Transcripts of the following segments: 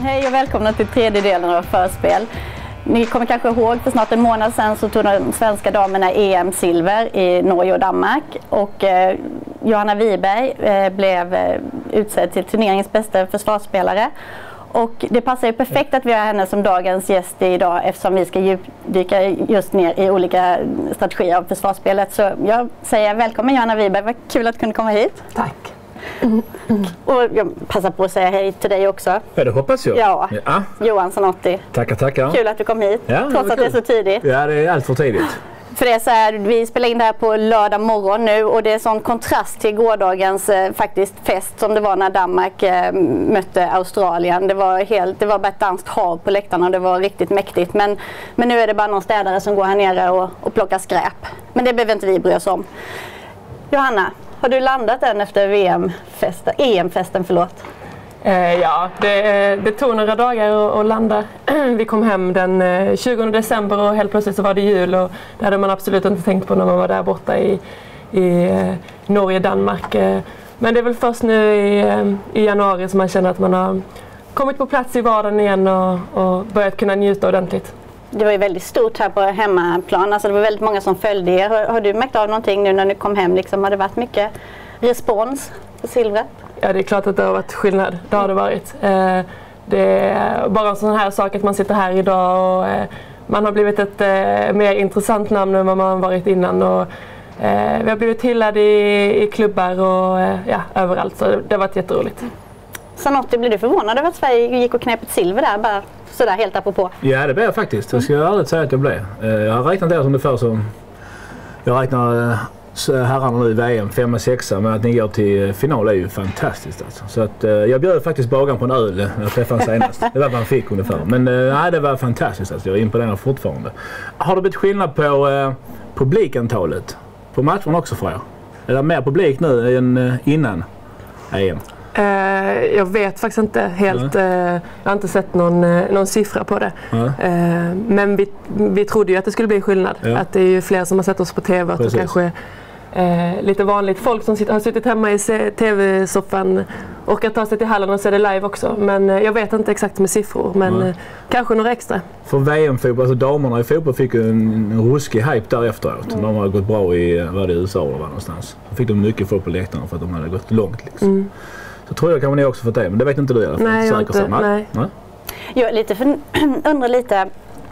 Hej och välkomna till tredje delen av Förspel. Ni kommer kanske ihåg, för snart en månad sedan så tog de svenska damerna EM-silver i Norge och Danmark. Och Johanna Wiberg blev utsedd till turneringens bästa försvarsspelare. Och det passar ju perfekt att vi har henne som dagens gäst idag, eftersom vi ska djupdyka just ner i olika strategier av försvarsspelet. Så jag säger välkommen Johanna Wiberg, vad kul att du kunde komma hit. Tack. Och jag passar på att säga hej till dig också. Ja, det hoppas jag. Ja. Johan Zanotti. Tackar. Kul att du kom hit, ja, trots att det är så tidigt. Ja, det är allt för tidigt. För det är så här, vi spelar in det här på lördag morgon nu och det är sån kontrast till gårdagens faktiskt fest som det var när Danmark mötte Australien. Det var bara ett danskt hav på läktarna och det var riktigt mäktigt. Men nu är det bara någon städare som går här nere och plockar skräp. Men det behöver inte vi bry oss om. Johanna, har du landat än efter EM-festen? Ja, det tog några dagar att landa. Vi kom hem den 20 december och helt plötsligt så var det jul och det hade man absolut inte tänkt på när man var där borta i Norge, Danmark. Men det är väl först nu i januari som man känner att man har kommit på plats i vardagen igen och börjat kunna njuta ordentligt. Det var ju väldigt stort här på hemmaplan, alltså det var väldigt många som följde er. Har du märkt av någonting nu när ni kom hem? Liksom, har det varit mycket respons på silvret? Ja, det är klart att det har varit skillnad. Det har det varit. Det är bara en sån här sak att man sitter här idag och man har blivit ett mer intressant namn än vad man varit innan. Och, vi har blivit hyllade i klubbar och överallt, så det har varit jätteroligt. Zanotti, blir du förvånad över att Sverige gick och knäpp ett silver där, bara sådär helt apropå? Ja, det blev jag faktiskt. Jag ska aldrig säga att jag blev. Jag har räknat det ungefär som jag räknar herrarna nu i VM 5-6, men att ni går till final är ju fantastiskt alltså. Så att jag bjöd faktiskt bagaren på en öl när jag träffade senast. Det var vad han fick ungefär. Men nej, det var fantastiskt alltså. Jag är imponerad fortfarande. Har det blivit skillnad på publikantalet på matchen också för er? Är det mer publik nu än innan EM? Jag vet faktiskt inte helt, jag har inte sett någon siffra på det. Men vi trodde ju att det skulle bli skillnad. Att det är ju fler som har sett oss på tv och kanske lite vanligt folk som har suttit hemma i tv-soffan och kan ta sig till hallen och se det live också. Men jag vet inte exakt med siffror, men kanske några extra. För VM-fotboll, alltså damerna i fotboll fick ju en ruskig hype där efteråt. De har gått bra i USA eller var någonstans. Då fick de mycket folk på läktarna för att de hade gått långt liksom. Så tror jag kan ni också få det, men det vet inte du i alla fall. Nej, nej. Jag undrar lite,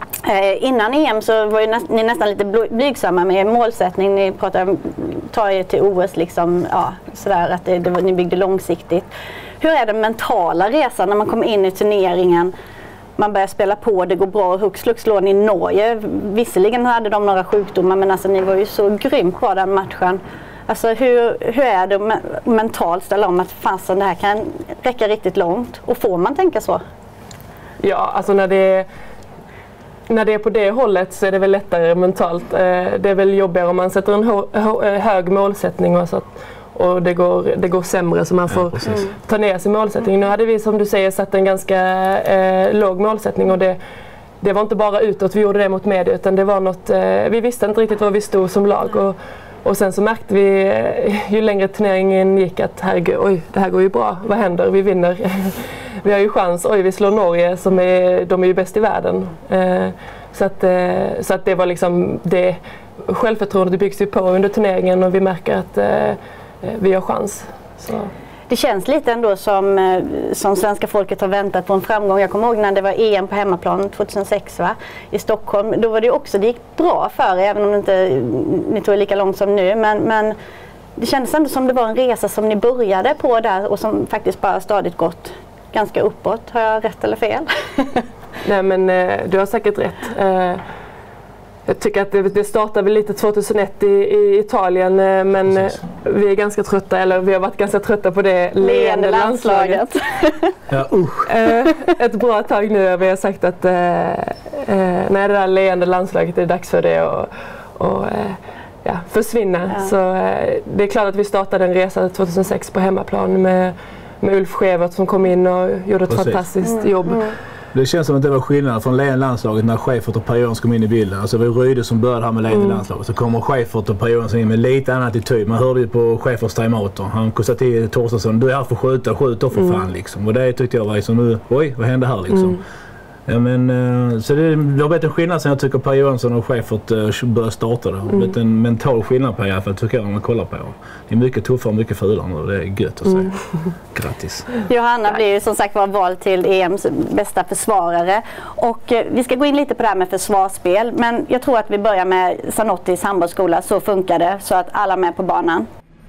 innan EM så var ju ni nästan lite blygsamma med målsättning. Ni pratade om ta er till OS liksom, sådär att ni byggde långsiktigt. Hur är den mentala resan när man kommer in i turneringen? Man börjar spela på, det går bra och hux flux slår ni Norge. Visserligen hade de några sjukdomar, men alltså ni var ju så grymt bra den matchen. Alltså hur är det mentalt ställa om att fasen det här kan räcka riktigt långt? Och får man tänka så? Ja, alltså när det är på det hållet så är det väl lättare mentalt. Det är väl jobbigare om man sätter en hög målsättning och det går sämre så man får ta ner sin målsättning. Nu hade vi som du säger satt en ganska låg målsättning och det var inte bara utåt vi gjorde det mot media utan det var något, vi visste inte riktigt var vi stod som lag och sen så märkte vi ju längre turneringen gick att herregud, det här går ju bra, vad händer? Vi vinner, vi har ju chans, vi slår Norge de är ju bäst i världen. Så att det var liksom det självförtroendet byggs ju på under turneringen och vi märker att vi har chans. Så. Det känns lite ändå som svenska folket har väntat på en framgång. Jag kommer ihåg när det var EM på hemmaplan 2006 i Stockholm. Då var det gick bra för er, även om ni tog lika långt som nu. Men det kändes ändå som det var en resa som ni började på där och som faktiskt bara stadigt gått ganska uppåt. Har jag rätt eller fel? Nej, men du har säkert rätt. Jag tycker att det startade väl lite 2001 i Italien, men vi är ganska trötta, eller vi har varit ganska trötta på det leende landslaget. Ett bra tag nu har vi sagt att när det där leende landslaget är dags för det och försvinna. Så det är klart att vi startade en resa 2006 på hemmaplan med Ulf Schevert som kom in och gjorde ett fantastiskt jobb. Det känns som att det var skillnad från landslaget när Schäfert och Per Johansson kom in i bilden. Alltså det var Rydde som började här med landslaget. Så kommer Schäfert och Per Johansson in med lite annan attityd. Man hörde ju på Schäferts timeouter. Han kostade till Torstensson, du är här för att skjuta för fan liksom. Och det tyckte jag var liksom nu, oj vad hände här liksom. Ja, men, så det har blivit en skillnad sen jag tycker Per Johansson och Schäfert började starta. Det har blivit en mental skillnad på i alla fall tycker jag om man kollar på. Det är mycket tuffare och mycket fulare nu. Det är gött att se. Grattis. Johanna blir ju som sagt var vald till EMs bästa försvarare. Och vi ska gå in lite på det här med försvarsspel. Men jag tror att vi börjar med Zanottis handbollsskola. Så funkar det så att alla är med på banan.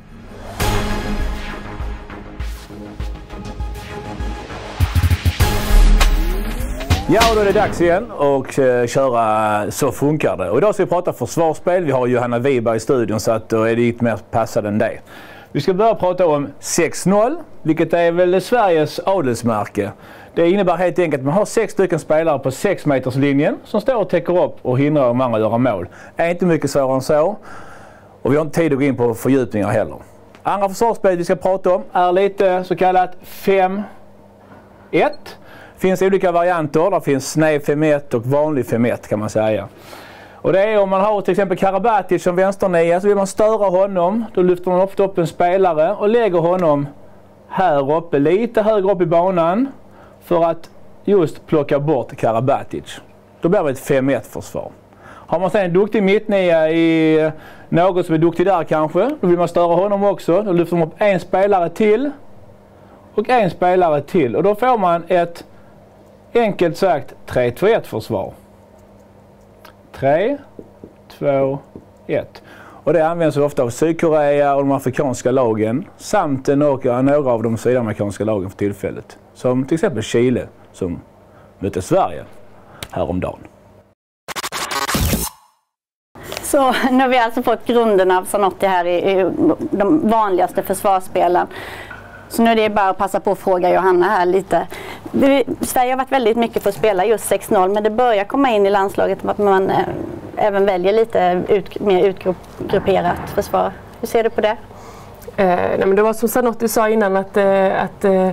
Ja, och då är det dags igen och köra Så funkar det. Och idag ska vi prata försvarsspel. Vi har Johanna Wiberg i studion så att då är det lite mer passande än det. Vi ska börja prata om 6-0, vilket är väl Sveriges adelsmärke. Det innebär helt enkelt att man har 6 stycken spelare på 6-meterslinjen som står och täcker upp och hindrar de andra att göra mål. Det är inte mycket svårare än så. Och vi har inte tid att gå in på fördjupningar heller. Andra försvarsspel vi ska prata om är lite så kallat 5-1. Det finns olika varianter. Det finns sned 5-1 och vanlig 5-1 kan man säga. Och det är om man har till exempel Karabatic som vänsternia så vill man störa honom. Då lyfter man ofta upp en spelare och lägger honom här uppe, lite högre upp i banan. För att just plocka bort Karabatic. Då blir det ett 5-1-försvar. Har man sedan en duktig mittnia i något som är duktig där kanske. Då vill man störa honom också. Då lyfter man upp en spelare till. Och en spelare till. Och då får man ett enkelt sagt 3-2-1-försvar. 3, 2, 1. Och det används ofta av Sydkorea och de afrikanska lagen samt några av de sydamerikanska lagen för tillfället. Som till exempel Chile som mötte Sverige häromdagen. Så nu har vi alltså fått grunden av Zanotti här i de vanligaste försvarsspelen. Så nu är det bara att passa på att fråga Johanna här lite. Sverige har varit väldigt mycket för att spela just 6-0 men det börjar komma in i landslaget att man även väljer lite mer utgrupperat försvar. Hur ser du på det? Nej, men det var som Zanotti sa innan att det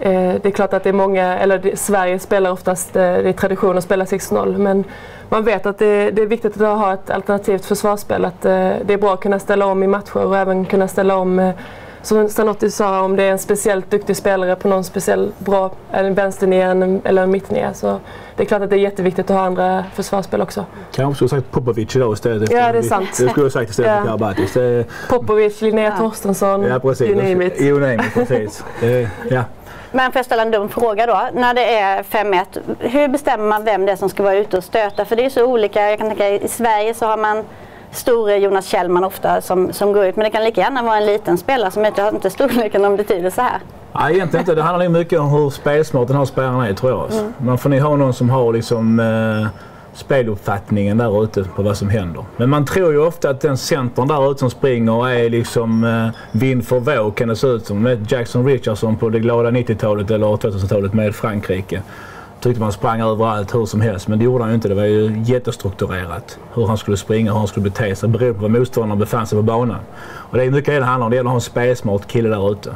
är klart att det är många, eller Sverige spelar oftast, det är tradition att spela 6-0 men man vet att det är viktigt att ha ett alternativt försvarsspel, att det är bra att kunna ställa om i matcher och även kunna ställa om som Zanotti sa, om det är en speciellt duktig spelare på någon speciell bra en vänsternia eller en mittnia. Så det är klart att det är jätteviktigt att ha andra försvarsspel också. Kanske skulle ha sagt Popovic idag istället. Ja, det är sant. Det skulle jag sagt istället för Karabatic. Popovic, Linnea Torstensson, ja, precis. You name it. Precis. Ja. Men får jag ställa en dum fråga då? När det är 5-1, hur bestämmer man vem det är som ska vara ute och stöta? För det är så olika. Jag kan tänka i Sverige så har man store Jonas Kjellman ofta som går ut. Men det kan lika gärna vara en liten spelare som inte storleken om betydelse här. Nej, egentligen inte. Det handlar nog mycket om hur spelsmart den här spelaren är, tror jag. Man får ha någon som har liksom speluppfattningen där ute på vad som händer. Men man tror ju ofta att den centern där ute som springer är liksom vind för våg, kan det se ut som. Med Jackson Richardson på det glada 90-talet eller 2000-talet med Frankrike. Tyckte man sprang överallt hur som helst, men det gjorde han ju inte. Det var ju jättestrukturerat hur han skulle springa, hur han skulle bete sig, beroende på vad motståndaren befann sig på banan. Och det är mycket det handlar om. Det gäller att ha en spelsmart kille där ute.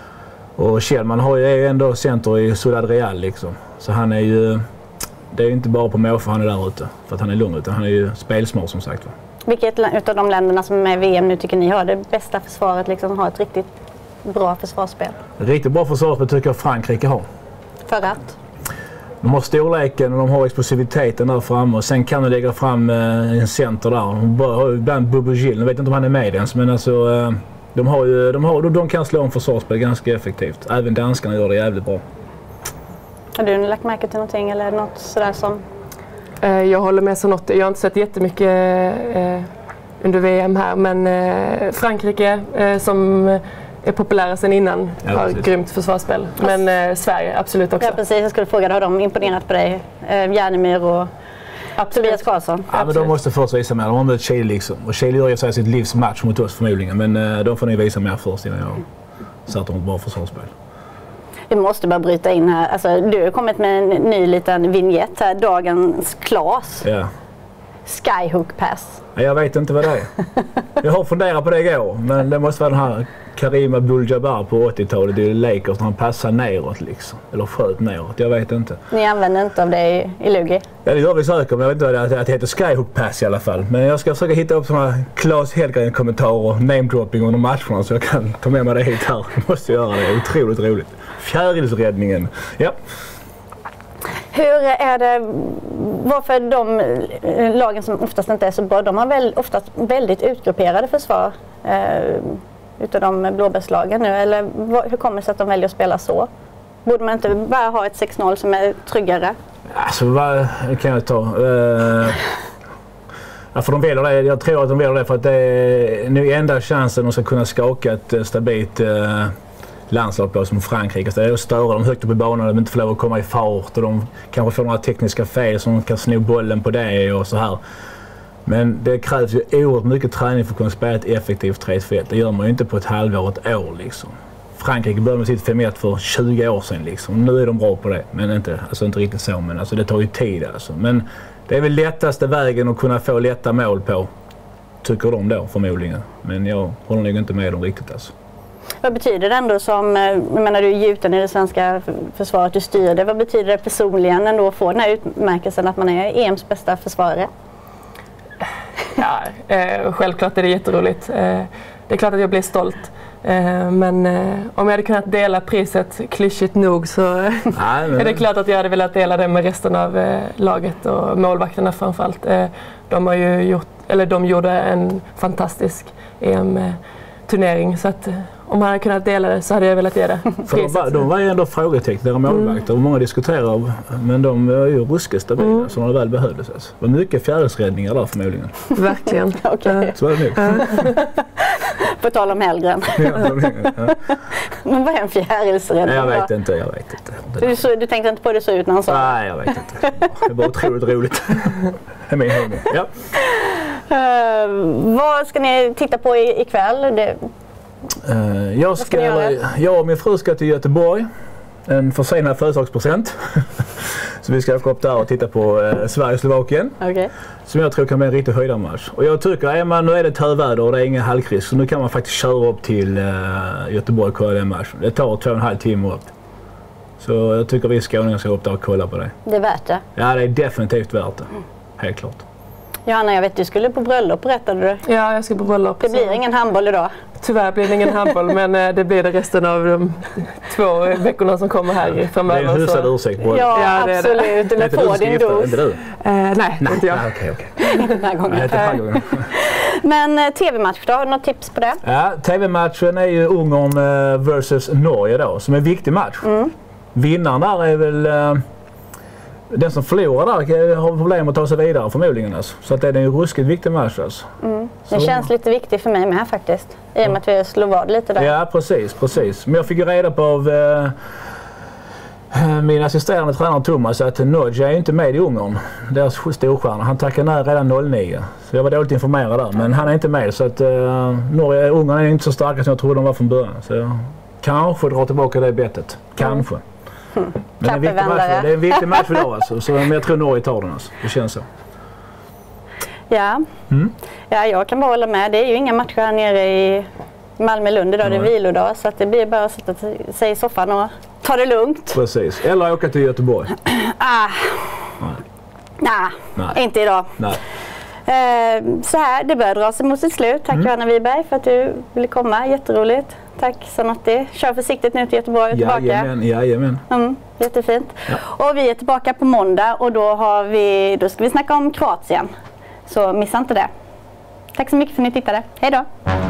Och Kjellman är ju ändå center i Ciudad Real liksom. Så han är ju, det är ju inte bara på måfå han är där ute för att han är lång, utan han är ju spelsmart som sagt. Vilket utav de länderna som är med i VM nu tycker ni har det bästa försvaret, liksom har ett riktigt bra försvarsspel? Riktigt bra försvarsspel tycker jag Frankrike har. För att? De har storleken och de har explosiviteten där framme och sen kan de lägga fram en center där. De har ju ibland Bobo Gil, jag vet inte om han är med ens, men alltså de kan slå om försvarsspel ganska effektivt. Även danskarna gör det jävligt bra. Har du lagt märke till någonting eller något sådär som? Jag håller med Zanotti. Jag har inte sett jättemycket under VM här, men Frankrike som är populära sedan innan, har grymt försvarsspel. Men Sverige absolut också. Ja, precis. Jag skulle fråga, har de imponerat på dig? Järnemyr och Tobias Karlsson? Ja, men de måste först visa mer. De har mött Chile liksom. Och Chile gör ju sig sitt livs match mot oss förmodligen. Men de får ni visa mer först innan jag satt dem ett bra försvarsspel. Vi måste bara bryta in här. Alltså, du har kommit med en ny liten vignett här. Dagens Klas. Ja. Skyhook pass? Jag vet inte vad det är. Jag har funderat på det igår, men det måste vara den här Kareem Abdul-Jabbar på 80-talet i Lakers när han passar neråt liksom. Eller sköt neråt, jag vet inte. Ni använder inte av det i Lugi? Ja, det gör vi säkert, men jag vet inte att det heter Skyhook pass i alla fall. Men jag ska försöka hitta upp sådana Claes Hellgren-kommentarer och namedropping under matcherna så jag kan ta med mig det hit här. Jag måste göra det, otroligt roligt. Fjärilsräddningen, ja. Hur är det, varför de lagen som oftast inte är så bra, de har oftast väldigt utgrupperade försvar utav de blåbärslagen nu, eller hur kommer det sig att de väljer att spela så? Borde man inte bara ha ett 6-0 som är tryggare? Alltså vad kan jag ta? För de väljer det, jag tror att de väljer det för att det är nu enda chansen de ska kunna skaka ett stabilt landslag på som Frankrike. Så det är att störa dem högt upp i banan, de inte får lov att komma i fart och de kanske får några tekniska fel som kan sno bollen på det och så här. Men det krävs ju oerhört mycket träning för att kunna spela ett effektivt 3-1. Det gör man ju inte på ett halvår, ett år liksom. Frankrike började med sitt 5-1 för 20 år sedan liksom. Nu är de bra på det, men inte riktigt så. Men alltså, det tar ju tid alltså. Men det är väl lättaste vägen att kunna få lätta mål på, tycker de då förmodligen. Men jag håller nog inte med dem riktigt alltså. Vad betyder det ändå som, jag menar du är gjuten i det svenska försvaret, du styr det. Vad betyder det personligen ändå att få den här utmärkelsen att man är EMs bästa försvarare? Ja, självklart är det jätteroligt. Det är klart att jag blir stolt. Men om jag hade kunnat dela priset klyschigt nog så är det klart att jag hade velat dela det med resten av laget och målvakterna framförallt. De gjorde en fantastisk EM-turnering så att om man hade kunnat dela det så hade jag velat ge det priset. De var ju ändå frågetecken, deras målvakter och många diskuterar, men de var ju ruskigt stabila så när det väl behövdes. Alltså. Det var mycket fjärilsräddningar där förmodligen. Verkligen. Okay. Så var det nog. På tal om Hellgren. Men vad är en fjärilsräddning? Jag vet inte. Du tänkte inte på det så ut när han sa det? Nej, jag vet inte. Det var otroligt roligt. Det är min humor. Ja. Vad ska ni titta på ikväll? Jag och min fru ska till Göteborg. En försenad födelsedagspresent. Så vi ska åka upp där och titta på Sverige-Slovakien. Okay. Som jag tror kan bli en riktig höjdarmatch. Och jag tycker, nu är det töväder och det är ingen halvkris. Så nu kan man faktiskt köra upp till Göteborg och kolla den matchen. Det tar 2,5 timmar upp. Så jag tycker vi skåningar ska upp där och kolla på det. Det är värt det? Ja, det är definitivt värt det. Helt klart. Johanna, jag vet du skulle på bröllop, berättade du? Ja, jag ska på bröllop. Det blir ingen handboll idag? Tyvärr blir det ingen handboll, men det blir det resten av de 2 veckorna som kommer här framöver. Det är en hyfsad ursäkt. Ja, absolut. Du får din dos. Inte du? Nej, inte jag. Okej. Den här gången. Men tv-match då, har du något tips på det? Ja, tv-matchen är ju Ungern versus Norge då, som är en viktig match. Vinnaren där är väl... Den som förlorar där har problem att ta sig vidare förmodligen. Alltså. Så att det är en ruskigt viktig match. Alltså. Det känns lite viktigt för mig med faktiskt. I och med att vi slår vad lite där. Ja, precis. Men jag fick ju reda på av min assisterande tränare Thomas att Norge är inte med i Ungern. Deras storstjärna. Han tackade ner redan 09. Så jag var dåligt informerad där. Men han är inte med. Så att Ungern är inte så starka som jag trodde de var från början. Så jag kanske drar tillbaka det bettet. Kanske. Men det är en viktig match idag alltså. Men jag tror Norge tar den alltså. Det känns så. Ja. Ja, jag kan bara hålla med. Det är ju inga matcher här nere i Malmö-Lund idag. Det är vilodag så att det blir bara att sätta sig i soffan och ta det lugnt. Precis. Eller åka till Göteborg. Nej, inte idag. Nej. Så här, det börjar dra sig mot sitt slut. Tack Johanna Wiberg för att du ville komma. Jätteroligt. Tack Sanotti. Kör försiktigt nu till Göteborg och tillbaka. Jajamän. Jättefint. Ja. Och vi är tillbaka på måndag och då ska vi snacka om Kroatien. Så missa inte det. Tack så mycket för att ni tittade. Hej då!